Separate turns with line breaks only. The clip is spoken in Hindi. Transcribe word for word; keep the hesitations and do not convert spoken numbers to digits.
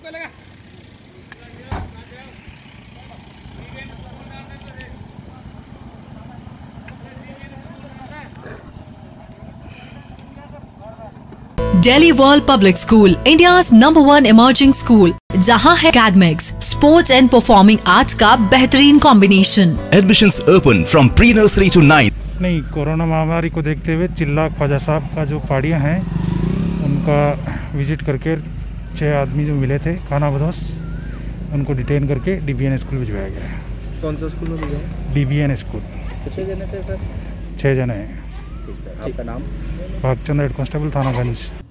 Delhi world public school, India's number one emerging school, जहां है academics, sports and performing arts का बेहतरीन combination.
Admissions open from pre nursery to ninth.
नहीं, कोरोना महामारी को देखते हुए चिल्ला ख्वाजा साहब का जो पहाड़ियाँ हैं उनका विजिट करके छः आदमी जो मिले थे खाना बदोश, उनको डिटेन करके डी बी एन स्कूल भिजवाया गया है।
कौन सा स्कूल में भिजवाया?
D B N school.
कितने जने थे सर?
छः जने हैं।
ठीक सर, आपका नाम?
Bhagchand, head constable, Thanaganj.